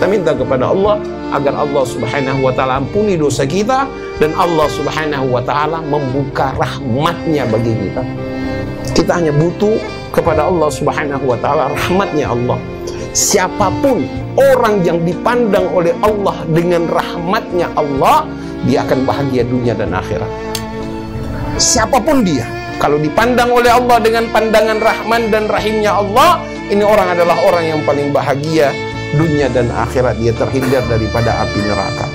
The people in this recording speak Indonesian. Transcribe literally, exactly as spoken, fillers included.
minta kepada Allah agar Allah Subhanahu wa Ta'ala ampuni dosa kita, dan Allah Subhanahu wa Ta'ala membuka rahmatnya bagi kita. Kita hanya butuh kepada Allah Subhanahu wa Ta'ala, rahmatnya Allah. Siapapun orang yang dipandang oleh Allah dengan rahmatnya Allah, dia akan bahagia dunia dan akhirat. Siapapun dia, kalau dipandang oleh Allah dengan pandangan rahman dan rahimnya Allah, ini orang adalah orang yang paling bahagia dunia dan akhirat. Dia terhindar daripada api neraka.